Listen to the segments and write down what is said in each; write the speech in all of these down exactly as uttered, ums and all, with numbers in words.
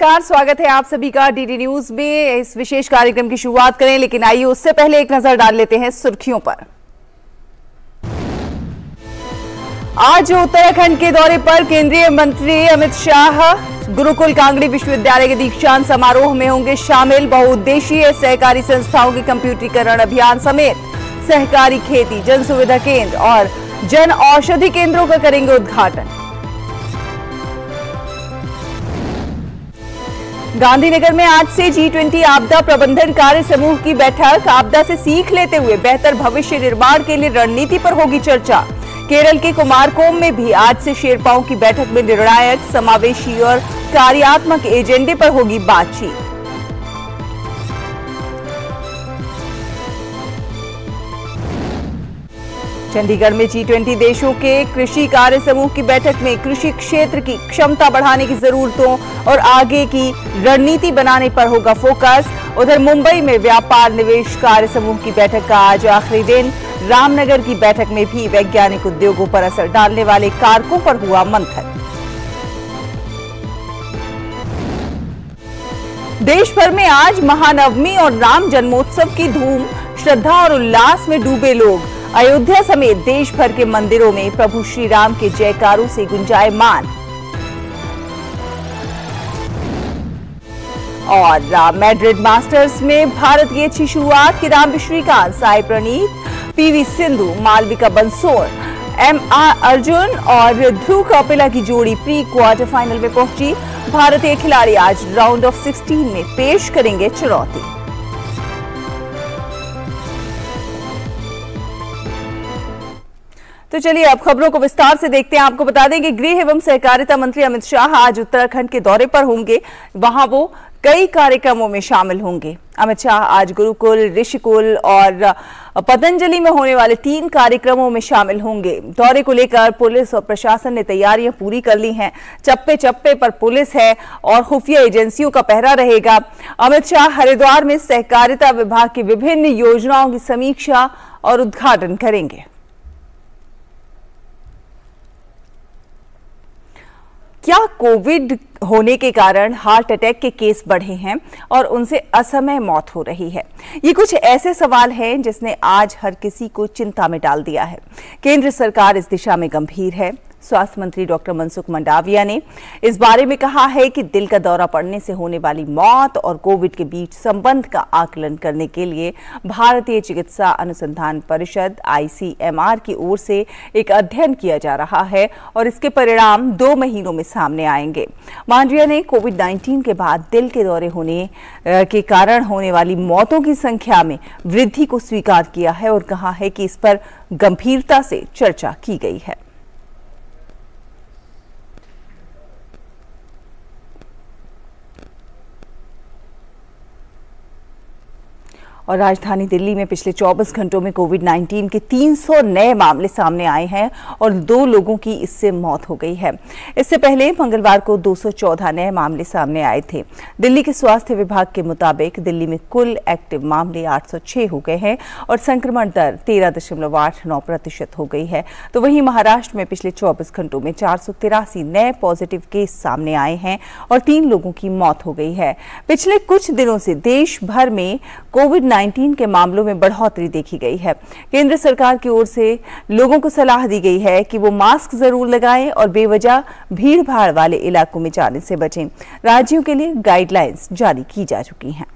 नमस्कार, स्वागत है आप सभी का डीडी न्यूज में। इस विशेष कार्यक्रम की शुरुआत करें, लेकिन आइए उससे पहले एक नजर डाल लेते हैं सुर्खियों पर। आज उत्तराखंड के दौरे पर केंद्रीय मंत्री अमित शाह गुरुकुल कांगड़ी विश्वविद्यालय के दीक्षांत समारोह में होंगे शामिल। बहुउद्देशीय सहकारी संस्थाओं के कंप्यूटरीकरण अभियान समेत सहकारी खेती, जन सुविधा केंद्र और जन औषधि केंद्रों का करेंगे उद्घाटन। गांधीनगर में आज से जी ट्वेंटी आपदा प्रबंधन कार्य समूह की बैठक। आपदा से सीख लेते हुए बेहतर भविष्य निर्माण के लिए रणनीति पर होगी चर्चा। केरल के कुमारकोम में भी आज से शेरपाओं की बैठक में निर्णायक, समावेशी और कार्यात्मक एजेंडे पर होगी बातचीत। चंडीगढ़ में जी ट्वेंटी देशों के कृषि कार्य समूह की बैठक में कृषि क्षेत्र की क्षमता बढ़ाने की जरूरतों और आगे की रणनीति बनाने पर होगा फोकस। उधर मुंबई में व्यापार निवेश कार्य समूह की बैठक का आज आखिरी दिन। रामनगर की बैठक में भी वैज्ञानिक उद्योगों पर असर डालने वाले कारकों पर हुआ मंथन। देश भर में आज महानवमी और राम जन्मोत्सव की धूम। श्रद्धा और उल्लास में डूबे लोग। अयोध्या समेत देश भर के मंदिरों में प्रभु श्री राम के जयकारों से गुंजायमान। और मैड्रिड मास्टर्स में भारत की अच्छी शुरुआत। किदांबी श्रीकांत, साई प्रणीत, पीवी सिंधु, मालविका बंसोड़, एम आर अर्जुन और ध्रुव कपिला की जोड़ी प्री क्वार्टर फाइनल में पहुंची। भारतीय खिलाड़ी आज राउंड ऑफ सिक्सटीन में पेश करेंगे चुनौती। तो चलिए अब खबरों को विस्तार से देखते हैं। आपको बता दें कि गृह एवं सहकारिता मंत्री अमित शाह आज उत्तराखंड के दौरे पर होंगे। वहां वो कई कार्यक्रमों में शामिल होंगे। अमित शाह आज गुरुकुल, ऋषिकुल और पतंजलि में होने वाले तीन कार्यक्रमों में शामिल होंगे। दौरे को लेकर पुलिस और प्रशासन ने तैयारियां पूरी कर ली हैं। चप्पे चप्पे पर पुलिस है और खुफिया एजेंसियों का पहरा रहेगा। अमित शाह हरिद्वार में सहकारिता विभाग की विभिन्न योजनाओं की समीक्षा और उद्घाटन करेंगे। क्या कोविड होने के कारण हार्ट अटैक के केस बढ़े हैं और उनसे असमय मौत हो रही है? ये कुछ ऐसे सवाल हैं जिसने आज हर किसी को चिंता में डाल दिया है। केंद्र सरकार इस दिशा में गंभीर है। स्वास्थ्य मंत्री डॉक्टर मनसुख मंडाविया ने इस बारे में कहा है कि दिल का दौरा पड़ने से होने वाली मौत और कोविड के बीच संबंध का आकलन करने के लिए भारतीय चिकित्सा अनुसंधान परिषद आई सी एम आर की ओर से एक अध्ययन किया जा रहा है और इसके परिणाम दो महीनों में सामने आएंगे। मांडविया ने कोविड नाइन्टीन के बाद दिल के दौरे होने के कारण होने वाली मौतों की संख्या में वृद्धि को स्वीकार किया है और कहा है कि इस पर गंभीरता से चर्चा की गई है। और राजधानी दिल्ली में पिछले चौबीस घंटों में कोविड नाइन्टीन के तीन सौ नए मामले सामने आए हैं और दो लोगों की इससे मौत हो गई है। इससे पहले मंगलवार को दो सौ चौदह नए मामले सामने आए थे। दिल्ली के स्वास्थ्य विभाग के मुताबिक दिल्ली में कुल एक्टिव मामले आठ सौ छह हो गए हैं और संक्रमण दर तेरह दशमलव आठ नौ प्रतिशत हो गई है। तो वहीं महाराष्ट्र में पिछले चौबीस घंटों में चार सौ तिरासी नए पॉजिटिव केस सामने आए हैं और तीन लोगों की मौत हो गई है। पिछले कुछ दिनों से देश भर में कोविड नाइन्टीन के मामलों में बढ़ोतरी देखी गई है। केंद्र सरकार की ओर से लोगों को सलाह दी गई है कि वो मास्क जरूर लगाएं और बेवजह भीड़ भाड़ वाले इलाकों में जाने से बचें। राज्यों के लिए गाइडलाइंस जारी की जा चुकी हैं।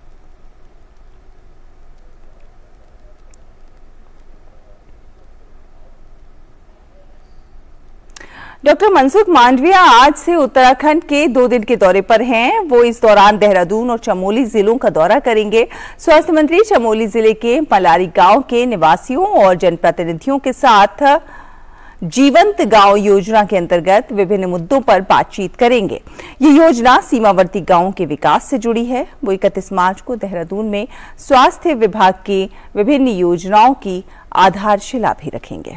डॉक्टर मनसुख मांडविया आज से उत्तराखंड के दो दिन के दौरे पर हैं। वो इस दौरान देहरादून और चमोली जिलों का दौरा करेंगे। स्वास्थ्य मंत्री चमोली जिले के मलारी गांव के निवासियों और जनप्रतिनिधियों के साथ जीवंत गांव योजना के अंतर्गत विभिन्न मुद्दों पर बातचीत करेंगे। ये योजना सीमावर्ती गांवों के विकास से जुड़ी है। वो इकतीस मार्च को देहरादून में स्वास्थ्य विभाग की विभिन्न योजनाओं की आधारशिला भी रखेंगे।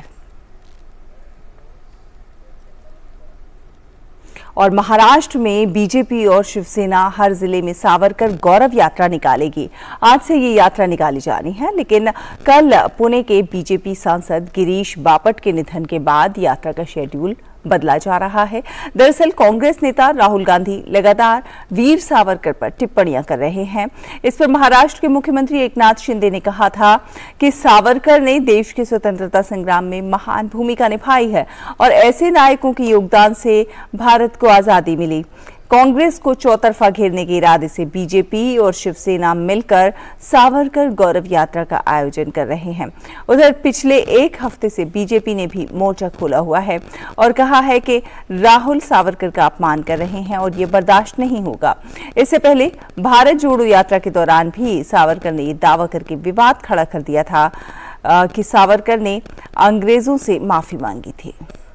और महाराष्ट्र में बीजेपी और शिवसेना हर जिले में सावरकर गौरव यात्रा निकालेगी। आज से ये यात्रा निकाली जानी है, लेकिन कल पुणे के बीजेपी सांसद गिरीश बापट के निधन के बाद यात्रा का शेड्यूल बदला जा रहा है। दरअसल कांग्रेस नेता राहुल गांधी लगातार वीर सावरकर पर टिप्पणियां कर रहे हैं। इस पर महाराष्ट्र के मुख्यमंत्री एकनाथ शिंदे ने कहा था कि सावरकर ने देश के स्वतंत्रता संग्राम में महान भूमिका निभाई है और ऐसे नायकों के योगदान से भारत को आजादी मिली। कांग्रेस को चौतरफा घेरने के इरादे से बीजेपी और शिवसेना मिलकर सावरकर गौरव यात्रा का आयोजन कर रहे हैं। उधर पिछले एक हफ्ते से बीजेपी ने भी मोर्चा खोला हुआ है और कहा है कि राहुल सावरकर का अपमान कर रहे हैं और ये बर्दाश्त नहीं होगा। इससे पहले भारत जोड़ो यात्रा के दौरान भी सावरकर ने ये दावा करके विवाद खड़ा कर दिया था कि सावरकर ने अंग्रेजों से माफी मांगी थी।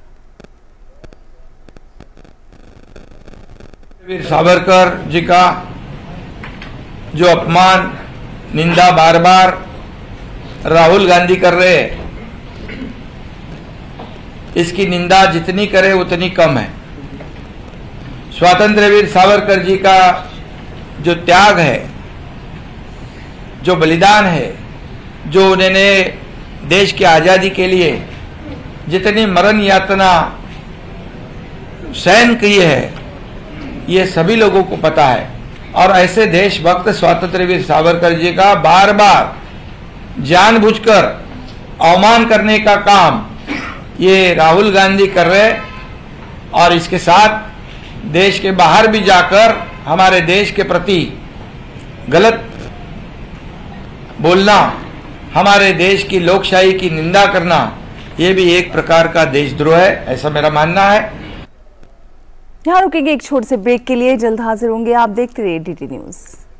वीर सावरकर जी का जो अपमान, निंदा बार बार राहुल गांधी कर रहे हैं, इसकी निंदा जितनी करे उतनी कम है। स्वातंत्र्य वीर सावरकर जी का जो त्याग है, जो बलिदान है, जो उन्होंने देश की आज़ादी के लिए जितनी मरण यातना सहन की है, ये सभी लोगों को पता है। और ऐसे देशभक्त स्वतंत्र वीर सावरकर जी का बार बार जानबूझकर अवमान करने का काम ये राहुल गांधी कर रहे, और इसके साथ देश के बाहर भी जाकर हमारे देश के प्रति गलत बोलना, हमारे देश की लोकशाही की निंदा करना, ये भी एक प्रकार का देशद्रोह है, ऐसा मेरा मानना है। यहाँ रुकेंगे एक छोटे से ब्रेक के लिए, जल्द हाजिर होंगे। आप देखते रहिए डीटी न्यूज।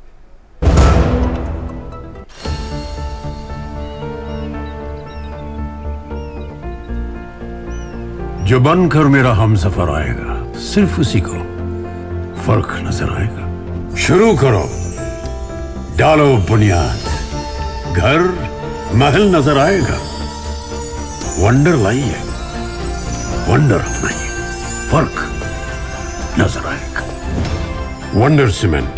जो बनकर मेरा हमसफर आएगा, सिर्फ उसी को फर्क नजर आएगा। शुरू करो, डालो बुनियाद, घर महल नजर आएगा। वंडर लाइए, वंडर अपनाइए, फर्क नजर आएगा। वंडर सीमेंट,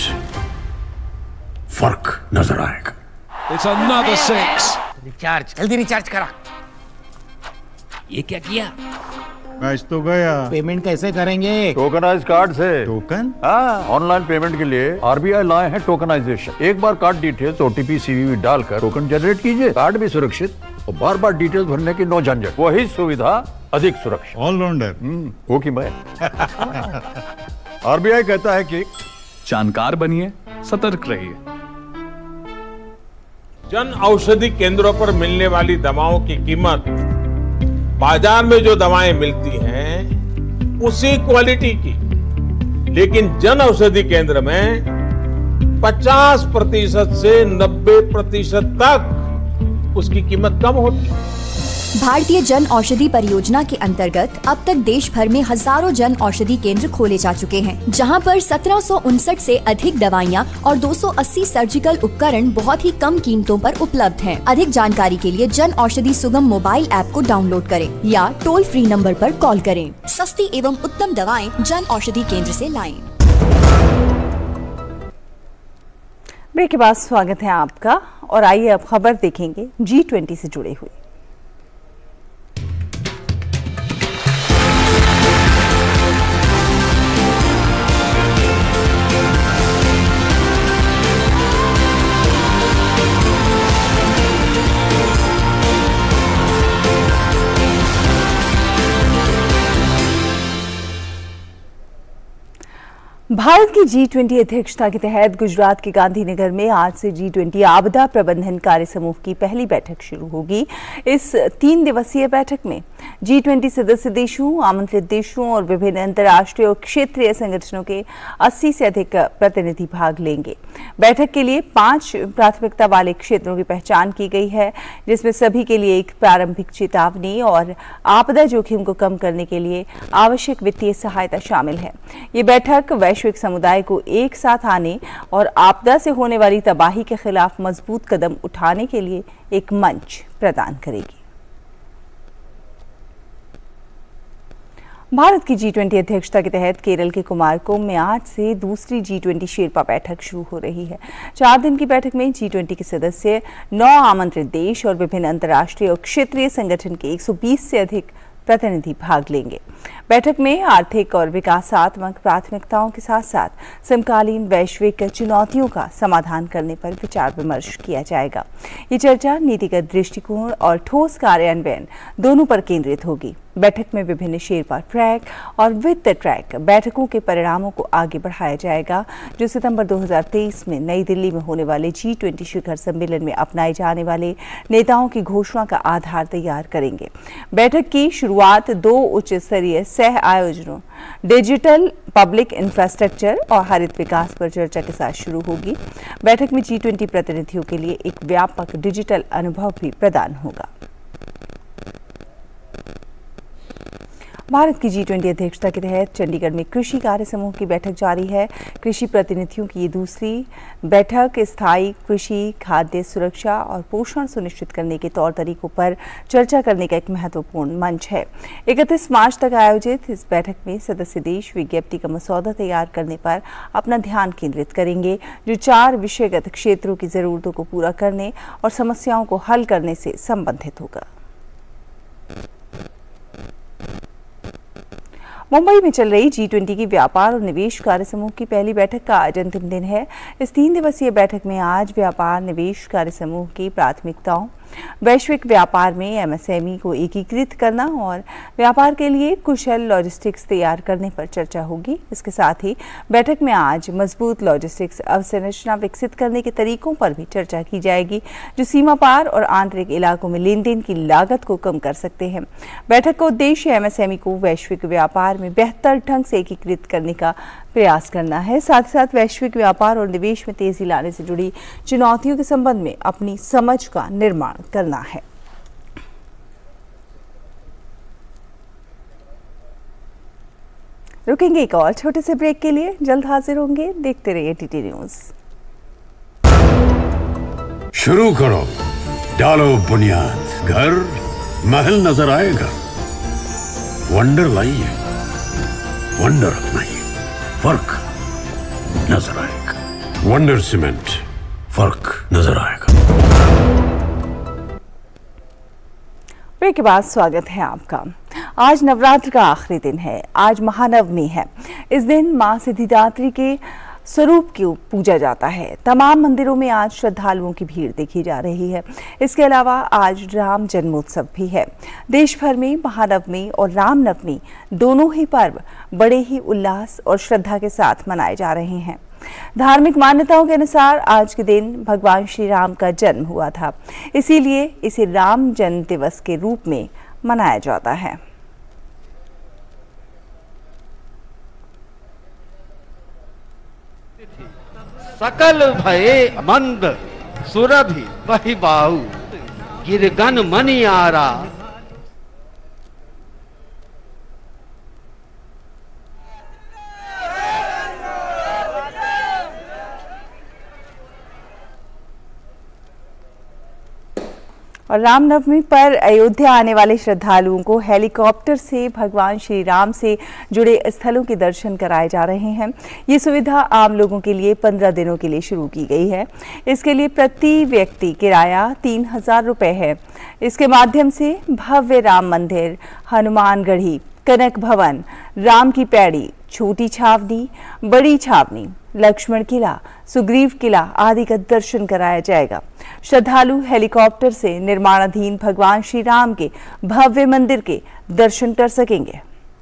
फर्क नजर आएगा। It's another six. रिचार्ज, जल्दी रिचार्ज करा। ये क्या किया? मैच तो गया। पेमेंट कैसे करेंगे? टोकनाइज कार्ड से। टोकन? हाँ, ऑनलाइन पेमेंट के लिए आरबीआई लाए हैं टोकनाइजेशन। एक बार कार्ड डिटेल्स, ओटीपी, सीवीवी डालकर टोकन जनरेट कीजिए। कार्ड भी सुरक्षित और बार बार डिटेल्स भरने की नो झंझट। वही सुविधा, अधिक सुरक्षा। ऑलराउंडर वो की मैं। आरबीआई कहता है कि जानकार बनिए, सतर्क रहिए। जन औषधि केंद्रों पर मिलने वाली दवाओं की कीमत बाजार में जो दवाएं मिलती हैं उसी क्वालिटी की, लेकिन जन औषधि केंद्र में पचास प्रतिशत से नब्बे प्रतिशत तक उसकी कीमत कम होती है। भारतीय जन औषधि परियोजना के अंतर्गत अब तक देश भर में हजारों जन औषधि केंद्र खोले जा चुके हैं, जहां पर सत्रह सौ उनसठ से अधिक दवाइयां और दो सौ अस्सी सर्जिकल उपकरण बहुत ही कम कीमतों पर उपलब्ध हैं। अधिक जानकारी के लिए जन औषधि सुगम मोबाइल ऐप को डाउनलोड करें या टोल फ्री नंबर पर कॉल करें। सस्ती एवं उत्तम दवाएं जन औषधि केंद्र से लाएं। ब्रेक के बाद स्वागत है आपका, और आइए अब खबर देखेंगे जी ट्वेंटी से जुड़े हुए। भारत की जी ट्वेंटी अध्यक्षता के तहत गुजरात के गांधीनगर में आज से जी ट्वेंटी आपदा प्रबंधन कार्य समूह की पहली बैठक शुरू होगी। इस तीन दिवसीय बैठक में जी ट्वेंटी सदस्य देशों, आमंत्रित देशों और विभिन्न अंतर्राष्ट्रीय और क्षेत्रीय संगठनों के अस्सी से अधिक प्रतिनिधि भाग लेंगे। बैठक के लिए पांच प्राथमिकता वाले क्षेत्रों की पहचान की गई है, जिसमें सभी के लिए एक प्रारंभिक चेतावनी और आपदा जोखिम को कम करने के लिए आवश्यक वित्तीय सहायता शामिल है। ये बैठक वैश्विक समुदाय को एक साथ आने और आपदा से होने वाली तबाही के खिलाफ मजबूत कदम उठाने के लिए एक मंच प्रदान करेगी। भारत की जी ट्वेंटी अध्यक्षता के तहत केरल के कुमारकोम में आज से दूसरी जी ट्वेंटी शेरपा बैठक शुरू हो रही है। चार दिन की बैठक में जी ट्वेंटी के सदस्य, नौ आमंत्रित देश और विभिन्न अंतर्राष्ट्रीय और क्षेत्रीय संगठन के एक सौ बीस से अधिक प्रतिनिधि भाग लेंगे। बैठक में आर्थिक और विकासात्मक प्राथमिकताओं के साथ साथ समकालीन वैश्विक चुनौतियों का समाधान करने पर विचार विमर्श किया जाएगा। ये चर्चा नीतिगत दृष्टिकोण और ठोस कार्यान्वयन दोनों पर केंद्रित होगी। बैठक में विभिन्न शेरपा ट्रैक और वित्त ट्रैक बैठकों के परिणामों को आगे बढ़ाया जाएगा, जो सितंबर दो हज़ार तेईस में नई दिल्ली में होने वाले जी ट्वेंटी शिखर सम्मेलन में अपनाए जाने वाले नेताओं की घोषणा का आधार तैयार करेंगे। बैठक की शुरुआत दो उच्च स्तरीय सह आयोजनों डिजिटल पब्लिक इंफ्रास्ट्रक्चर और हरित विकास पर चर्चा के साथ शुरू होगी। बैठक में जी ट्वेंटी प्रतिनिधियों के लिए एक व्यापक डिजिटल अनुभव भी प्रदान होगा। भारत की जी ट्वेंटी अध्यक्षता के तहत चंडीगढ़ में कृषि कार्य समूह की बैठक जारी है। कृषि प्रतिनिधियों की ये दूसरी बैठक स्थायी कृषि, खाद्य सुरक्षा और पोषण सुनिश्चित करने के तौर तरीकों पर चर्चा करने का एक महत्वपूर्ण मंच है। इकतीस मार्च तक आयोजित इस बैठक में सदस्य देश विज्ञप्ति का मसौदा तैयार करने पर अपना ध्यान केंद्रित करेंगे, जो चार विषयगत क्षेत्रों की जरूरतों को पूरा करने और समस्याओं को हल करने से संबंधित होगा। मुंबई में चल रही जी ट्वेंटी की व्यापार और निवेश कार्य समूह की पहली बैठक का आज अंतिम दिन है। इस तीन दिवसीय बैठक में आज व्यापार निवेश कार्य समूह की प्राथमिकताओं, वैश्विक व्यापार में एमएसएमई को एकीकृत करना और व्यापार के लिए कुशल लॉजिस्टिक्स तैयार करने पर चर्चा होगी। इसके साथ ही बैठक में आज मजबूत लॉजिस्टिक्स अवसंरचना विकसित करने के तरीकों पर भी चर्चा की जाएगी, जो सीमा पार और आंतरिक इलाकों में लेन देन की लागत को कम कर सकते हैं। बैठक का उद्देश्य एमएसएमई को वैश्विक व्यापार में बेहतर ढंग से एकीकृत करने का प्रयास करना है। साथ ही साथ वैश्विक व्यापार और निवेश में तेजी लाने से जुड़ी चुनौतियों के संबंध में अपनी समझ का निर्माण करना है। रुकेंगे एक और छोटे से ब्रेक के लिए, जल्द हाजिर होंगे। देखते रहिए टीटी न्यूज। शुरू करो, डालो बुनियाद, घर महल नजर आएगा। वंडर लाइए, वंडर अपनाइए, फर्क नजर आएगा। वंडर सीमेंट, फर्क नजर आएगा। ब्रेक के बाद स्वागत है आपका। आज नवरात्र का आखिरी दिन है। आज महानवमी है। इस दिन मां सिद्धिदात्री के स्वरूप की पूजा जाता है। तमाम मंदिरों में आज श्रद्धालुओं की भीड़ देखी जा रही है। इसके अलावा आज राम जन्मोत्सव भी है। देश भर में महानवमी और रामनवमी दोनों ही पर्व बड़े ही उल्लास और श्रद्धा के साथ मनाए जा रहे हैं। धार्मिक मान्यताओं के अनुसार आज के दिन भगवान श्री राम का जन्म हुआ था, इसीलिए इसे राम जन्म दिवस के रूप में मनाया जाता है। सकल भये मंद सुरभि बहि बाहु गिरगन मनियारा। और रामनवमी पर अयोध्या आने वाले श्रद्धालुओं को हेलीकॉप्टर से भगवान श्री राम से जुड़े स्थलों के दर्शन कराए जा रहे हैं। ये सुविधा आम लोगों के लिए पंद्रह दिनों के लिए शुरू की गई है। इसके लिए प्रति व्यक्ति किराया तीन हजार रुपये है। इसके माध्यम से भव्य राम मंदिर, हनुमानगढ़ी, कनक भवन, राम की पैड़ी, छोटी छावनी, बड़ी छावनी, लक्ष्मण किला, सुग्रीव किला आदि का दर्शन कराया जाएगा। श्रद्धालु हेलीकॉप्टर से निर्माणाधीन भगवान श्री राम के भव्य मंदिर के दर्शन कर सकेंगे।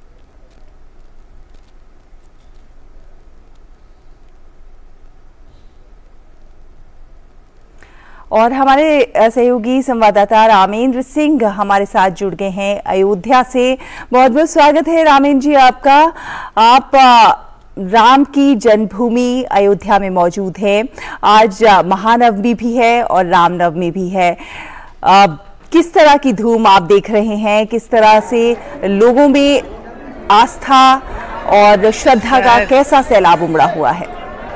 और हमारे सहयोगी संवाददाता रामेंद्र सिंह हमारे साथ जुड़ गए हैं अयोध्या से। बहुत बहुत स्वागत है रामेंद्र जी आपका। आप राम की जन्मभूमि अयोध्या में मौजूद हैं। आज महानवमी भी है और रामनवमी भी है। आ, किस तरह की धूम आप देख रहे हैं? किस तरह से लोगों में आस्था और श्रद्धा का कैसा सैलाब उमड़ा हुआ है?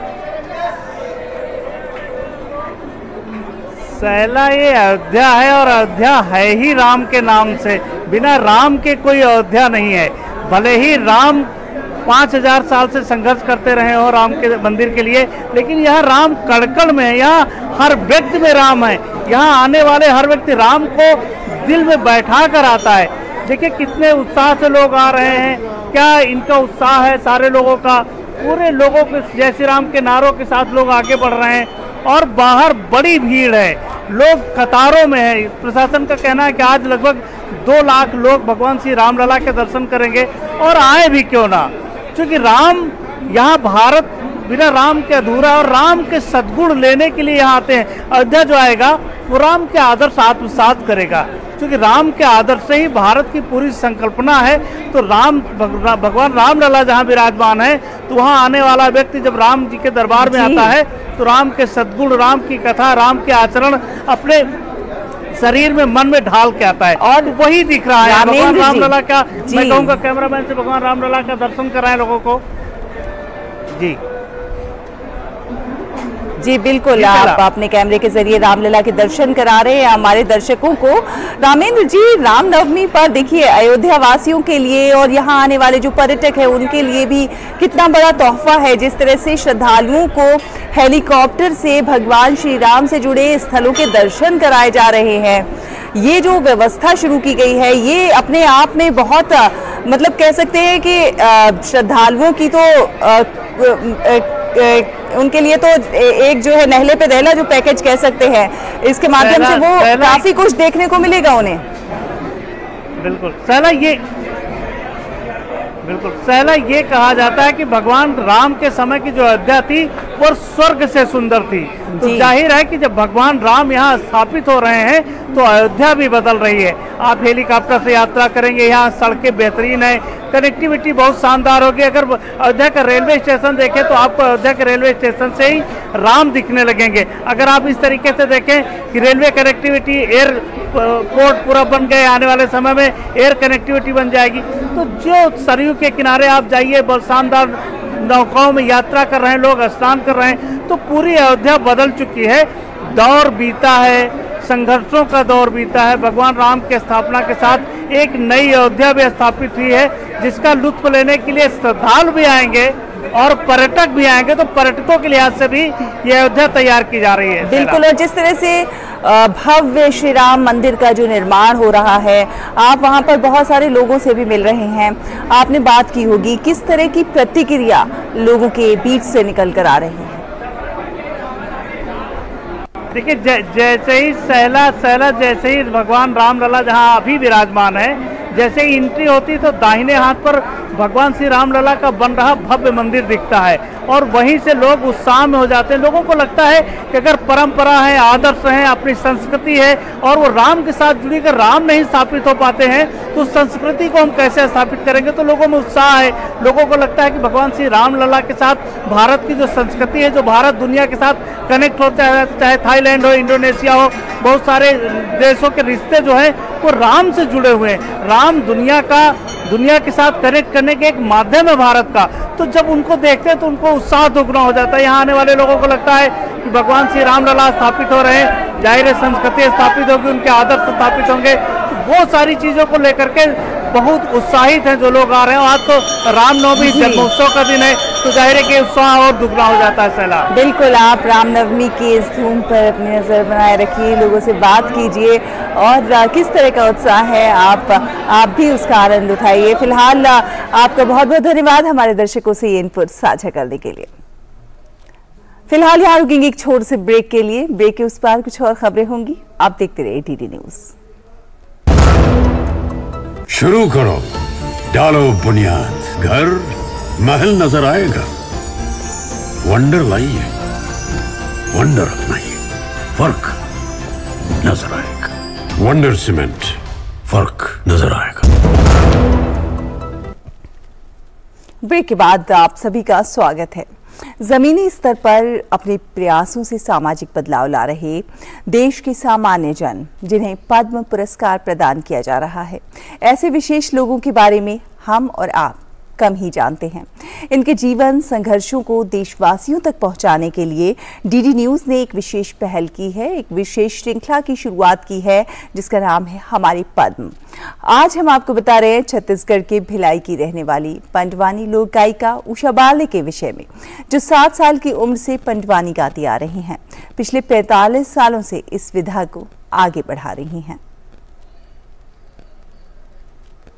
सहला ये अयोध्या है और अयोध्या है ही राम के नाम से। बिना राम के कोई अयोध्या नहीं है। भले ही राम पाँच हजार साल से संघर्ष करते रहे हो राम के मंदिर के लिए, लेकिन यहाँ राम कड़कड़ में है। यहाँ हर व्यक्ति में राम है। यहाँ आने वाले हर व्यक्ति राम को दिल में बैठा कर आता है। देखिए कितने उत्साह से लोग आ रहे हैं, क्या इनका उत्साह है सारे लोगों का। पूरे लोगों के जय श्री राम के नारों के साथ लोग आगे बढ़ रहे हैं और बाहर बड़ी भीड़ है, लोग कतारों में है। प्रशासन का कहना है कि आज लगभग दो लाख लोग भगवान श्री रामलला के दर्शन करेंगे, और आए भी क्यों ना, क्योंकि राम यहाँ भारत बिना राम के अधूरा, और राम के सद्गुण लेने के लिए यहाँ आते हैं। अयोध्या जो आएगा वो राम के आदर्श आत्मसात करेगा, क्योंकि राम के आदर्श से ही भारत की पूरी संकल्पना है। तो राम भगवान रामलला जहाँ विराजमान है, तो वहाँ आने वाला व्यक्ति जब राम जी के दरबार में आता है तो राम के सद्गुण, राम की कथा, राम के आचरण अपने शरीर में, मन में ढाल के आता है, और वही दिख रहा है। भगवान रामलला का, मैं कहूँगा कैमरामैन से भगवान रामलला का दर्शन कराएं लोगों को। जी जी बिल्कुल, आप अपने कैमरे के जरिए रामलला के दर्शन करा रहे हैं हमारे दर्शकों को। रामेंद्र जी, रामनवमी पर देखिए अयोध्या वासियों के लिए और यहाँ आने वाले जो पर्यटक हैं उनके लिए भी कितना बड़ा तोहफा है, जिस तरह से श्रद्धालुओं को हेलीकॉप्टर से भगवान श्री राम से जुड़े स्थलों के दर्शन कराए जा रहे हैं। ये जो व्यवस्था शुरू की गई है ये अपने आप में बहुत, मतलब कह सकते हैं कि श्रद्धालुओं की तो आ, आ, आ, उनके लिए तो एक जो है नहले पे दहला जो पैकेज कह सकते हैं, इसके माध्यम से वो काफी कुछ देखने को मिलेगा उन्हें। बिल्कुल सहला, ये बिल्कुल सहला ये कहा जाता है कि भगवान राम के समय की जो अयोध्या थी वो स्वर्ग से सुंदर थी। तो जाहिर है कि जब भगवान राम यहाँ स्थापित हो रहे हैं तो अयोध्या भी बदल रही है। आप हेलीकॉप्टर से यात्रा करेंगे, यहाँ सड़कें बेहतरीन है, कनेक्टिविटी बहुत शानदार होगी। अगर अयोध्या का रेलवे स्टेशन देखें तो आपको अयोध्या के रेलवे स्टेशन से ही राम दिखने लगेंगे। अगर आप इस तरीके से देखें कि रेलवे कनेक्टिविटी, एयर पोर्ट पूरा बन गए, आने वाले समय में एयर कनेक्टिविटी बन जाएगी। तो जो सरयू के किनारे आप जाइए, बहुत शानदार नौकाओं में यात्रा कर रहे हैं लोग, स्नान कर रहे हैं, तो पूरी अयोध्या बदल चुकी है। दौर बीता है, संघर्षों का दौर बीता है। भगवान राम के स्थापना के साथ एक नई अयोध्या भी स्थापित हुई है, जिसका लुत्फ लेने के लिए श्रद्धालु भी आएंगे और पर्यटक भी आएंगे। तो पर्यटकों के लिहाज से भी ये अयोध्या तैयार की जा रही है। बिल्कुल, और जिस तरह से भव्य श्री राम मंदिर का जो निर्माण हो रहा है, आप वहां पर बहुत सारे लोगों से भी मिल रहे हैं, आपने बात की होगी, किस तरह की प्रतिक्रिया लोगों के बीच से निकल कर आ रही है? देखिए, जैसे ही सहला सहला जैसे ही भगवान रामलला जहां अभी विराजमान है, जैसे ही एंट्री होती तो दाहिने हाथ पर भगवान श्री रामलला का बन रहा भव्य मंदिर दिखता है, और वहीं से लोग उत्साह में हो जाते हैं। लोगों को लगता है कि अगर परंपरा है, आदर्श है, अपनी संस्कृति है, और वो राम के साथ जुड़ी कर राम नहीं स्थापित हो पाते हैं, तो संस्कृति को हम कैसे स्थापित करेंगे? तो लोगों में उत्साह है। लोगों को लगता है कि भगवान श्री रामलला के साथ भारत की जो संस्कृति है, जो भारत दुनिया के साथ कनेक्ट होता है, चाहे थाईलैंड हो, इंडोनेशिया हो, बहुत सारे देशों के रिश्ते जो है वो राम से जुड़े हुए हैं। राम दुनिया का दुनिया के साथ कनेक्ट करने के एक माध्यम है भारत का। तो जब उनको देखते हैं तो उनको उत्साह दुगना हो जाता है। यहाँ आने वाले लोगों को लगता है कि भगवान श्री रामलला स्थापित हो रहे हैं, जाहिर है संस्कृति स्थापित होगी, उनके आदर्श स्थापित होंगे। तो वो सारी चीज़ों को लेकर के बहुत उत्साहित हैं जो लोग आ रहे हैं। आज तो रामनवमी जन्मोत्सव का दिन है, तो जाहिर है कि उत्साह और दुगना हो जाता है। सहला, बिल्कुल, आप रामनवमी की इस धूम पर अपनी नज़र बनाए रखिए, लोगों से बात कीजिए, और किस तरह का उत्साह है आप आप भी उसका आनंद उठाइए। फिलहाल आपका बहुत बहुत धन्यवाद हमारे दर्शकों से ये इनपुट साझा करने के लिए। फिलहाल यहाँ रुकेंगे एक छोटे से ब्रेक के लिए। ब्रेक के उस पार कुछ और खबरें होंगी, आप देखते रहिए डीडी न्यूज। शुरू करो, डालो बुनियाद, घर महल नजर आएगा। वंडर लाइए, वंडर अपनाइए, फर्क नजर आएगा। वंडर सीमेंट, फर्क नजर आएगा। ब्रेक के बाद आप सभी का स्वागत है। जमीनी स्तर पर अपने प्रयासों से सामाजिक बदलाव ला रहे देश के सामान्य जन, जिन्हें पद्म पुरस्कार प्रदान किया जा रहा है, ऐसे विशेष लोगों के बारे में हम और आप कम ही जानते हैं। इनके जीवन संघर्षों को देशवासियों तक पहुंचाने के लिए डीडी न्यूज ने एक विशेष पहल की है, एक विशेष श्रृंखला की शुरुआत की है, जिसका नाम है हमारी पद्म। आज हम आपको बता रहे हैं छत्तीसगढ़ के भिलाई की रहने वाली पंडवानी लोक गायिका उषा बाले के विषय में, जो सात साल की उम्र से पंडवानी गाती आ रही हैं। पिछले पैंतालीस सालों से इस विधा को आगे बढ़ा रही हैं।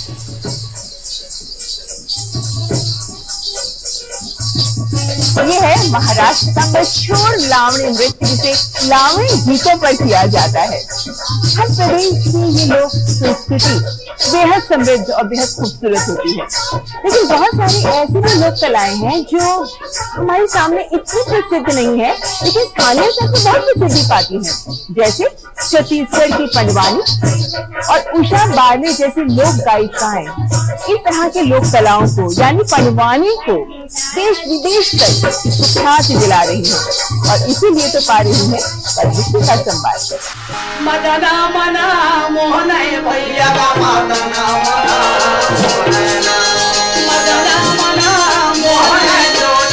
ये है महाराष्ट्र का मशहूर लावणी नृत्य, जिसे लावणी गीतों पर किया जाता है। हर प्रदेश की ये लोक संस्कृति बेहद समृद्ध और बेहद खूबसूरत होती है, लेकिन बहुत सारी ऐसी भी लोक कलाएं हैं जो हमारे सामने इतनी प्रसिद्ध नहीं है, लेकिन स्थानीय स्तर पर बहुत प्रसिद्धि पाती हैं, जैसे छत्तीसगढ़ की पंडवानी और उषा बारले जैसी लोक गायिकाएं इस तरह के लोक कलाओं को यानी पंडवानी को देश विदेश तक ख्याति दिला रही है, और इसीलिए तो पा रही है पद्मश्री का सम्मान। मदना मना मोहन भैया का मदना मना मोहन।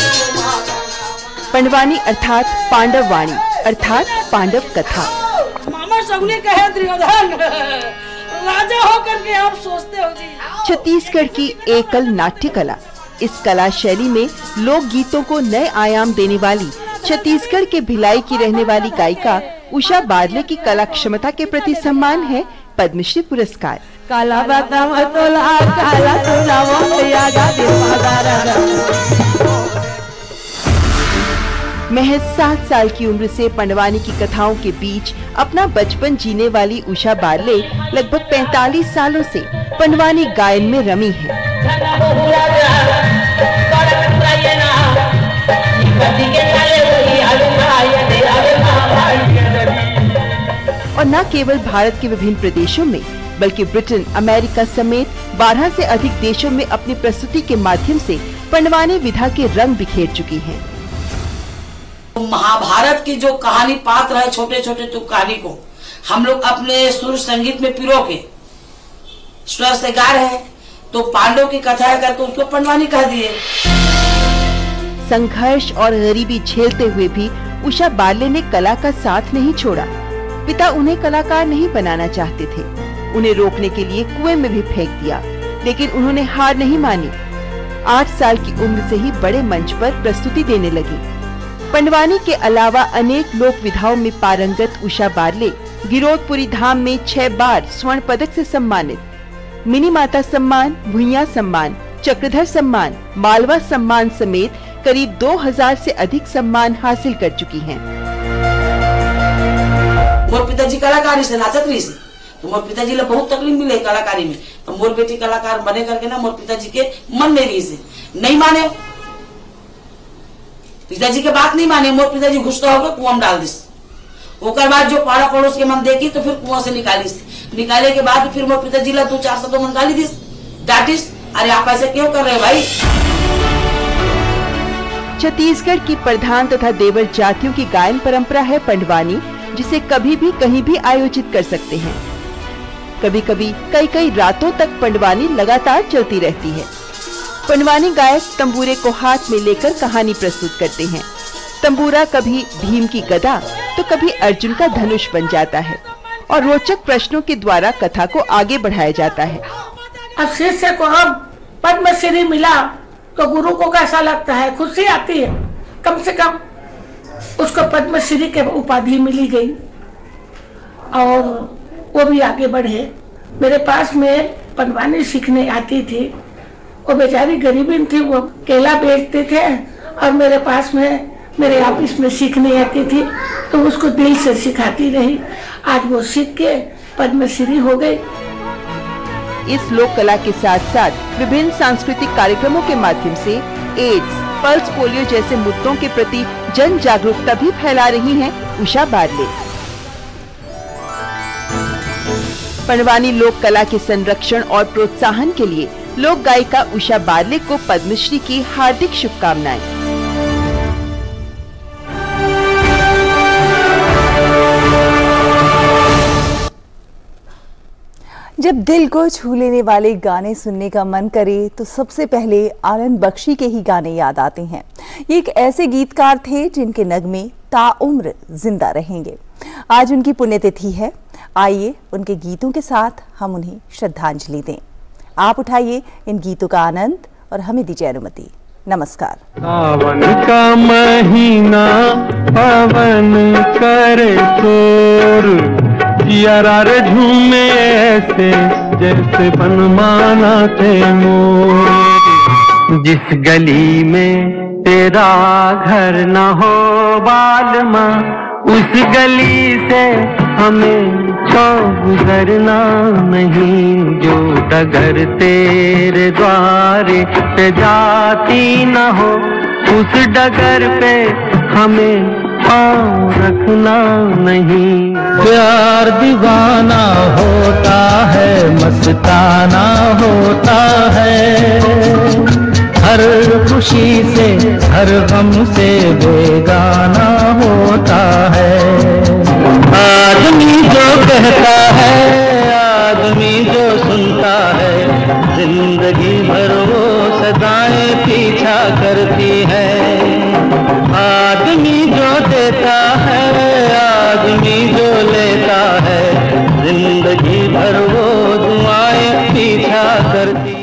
पंडवानी अर्थात पांडव वाणी अर्थात पांडव कथा। मामा सगुने कहे दुर्योधन राजा होकर के आप सोचते हो जी। छत्तीसगढ़ की एकल नाट्य कला। इस कला शैली में लोक गीतों को नए आयाम देने वाली छत्तीसगढ़ के भिलाई की रहने वाली गायिका उषा बारले की कला क्षमता के प्रति सम्मान है पद्मश्री पुरस्कार। काला काला महज सात साल की उम्र से पंडवानी की कथाओं के बीच अपना बचपन जीने वाली उषा बारले लगभग पैंतालीस सालों से पंडवानी गायन में रमी है। और न केवल भारत के विभिन्न प्रदेशों में बल्कि ब्रिटेन, अमेरिका समेत बारह से अधिक देशों में अपनी प्रस्तुति के माध्यम से पंडवानी विधा के रंग बिखेर चुकी हैं। महाभारत की जो कहानी पात्र है, छोटे छोटे तो कहानी को हम लोग अपने सुर संगीत में पिरो के स्वर से गा रहे हैं, तो पांडव की कथा है करके उसको पंडवानी कह दिए। संघर्ष और गरीबी झेलते हुए भी उषा बारले ने कला का साथ नहीं छोड़ा। पिता उन्हें कलाकार नहीं बनाना चाहते थे, उन्हें रोकने के लिए कुएं में भी फेंक दिया, लेकिन उन्होंने हार नहीं मानी। आठ साल की उम्र से ही बड़े मंच पर प्रस्तुति देने लगी। पंडवानी के अलावा अनेक लोक विधाओं में पारंगत उषा बारले गिरोधपुरी धाम में छह बार स्वर्ण पदक से सम्मानित, मिनी माता सम्मान, भुइयां सम्मान, चक्रधर सम्मान, मालवा सम्मान समेत करीब दो हज़ार से अधिक सम्मान हासिल कर चुकी हैं। मोर पिताजी कलाकारी से नाचत रही से, तो मोर पिताजी ला बहुत तकलीफ मिले कलाकारी में, तो मोर बेटी कलाकार बने करके ना मोर पिताजी के मन में रही से नहीं माने, पिताजी के बात नहीं माने। मोर पिताजी गुस्सा होकर कुआं में डाल दिस। ओकर बाद जो पाड़ा पड़ोस के मन देखी तो फिर कुआं से निकालिस। निकाले के बाद फिर मोर पिताजी ला दो चार शब्दों मन गाली दिस, डांटिस, अरे आप ऐसे क्यों कर रहे भाई। छत्तीसगढ़ की प्रधान तथा देवर जातियों की गायन परंपरा है पंडवानी, जिसे कभी भी कहीं भी आयोजित कर सकते हैं। कभी कभी कई कई रातों तक पंडवानी लगातार चलती रहती है। पंडवानी गायक तंबूरे को हाथ में लेकर कहानी प्रस्तुत करते हैं। तंबूरा कभी भीम की गदा तो कभी अर्जुन का धनुष बन जाता है और रोचक प्रश्नों के द्वारा कथा को आगे बढ़ाया जाता है। अब शिष्य को अब पद्मश्री मिला तो गुरु को कैसा लगता है, खुशी आती है। कम से कम उसको पद्मश्री के उपाधि मिली गई और वो भी आगे बढ़े। मेरे पास में पंडवानी सीखने आती थी, वो बेचारी गरीबी थी, वो केला बेचते थे और मेरे पास में मेरे ऑफिस में सीखने आती थी, तो उसको दिल से सिखाती रही। आज वो सीख के पद्मश्री हो गई। इस लोक कला के साथ साथ विभिन्न सांस्कृतिक कार्यक्रमों के माध्यम से एड्स, पल्स पोलियो जैसे मुद्दों के प्रति जन जागरूकता भी फैला रही हैं उषा बारले। पंडवानी लोक कला के संरक्षण और प्रोत्साहन के लिए लोक गायिका उषा बारले को पद्मश्री की हार्दिक शुभकामनाएं। जब दिल को छू लेने वाले गाने सुनने का मन करे तो सबसे पहले आनंद बख्शी के ही गाने याद आते हैं। ये एक ऐसे गीतकार थे जिनके नगमे ताउम्र जिंदा रहेंगे। आज उनकी पुण्यतिथि है। आइए उनके गीतों के साथ हम उन्हें श्रद्धांजलि दें। आप उठाइए इन गीतों का आनंद और हमें दीजिए अनुमति। नमस्कार। सावन का महीना पवन करे शोर, जियारा रे झूमे ऐसे जैसे बनमाना तैमूर। जिस गली में तेरा घर न हो बालमा, उस गली से हमें छो गुजरना नहीं। जो डगर तेरे द्वारे पे जाती न हो, उस डगर पे हमें पाँव रखना नहीं। प्यार दीवाना होता है, मस्ताना होता है, हर खुशी से हर गम से बेगाना होता है। आदमी जो कहता है, आदमी जो सुनता है, जिंदगी भर वो सदाएं पीछा करती है। आदमी जो देता है, आदमी जो लेता है, जिंदगी भर वो दुआएं पीछा करती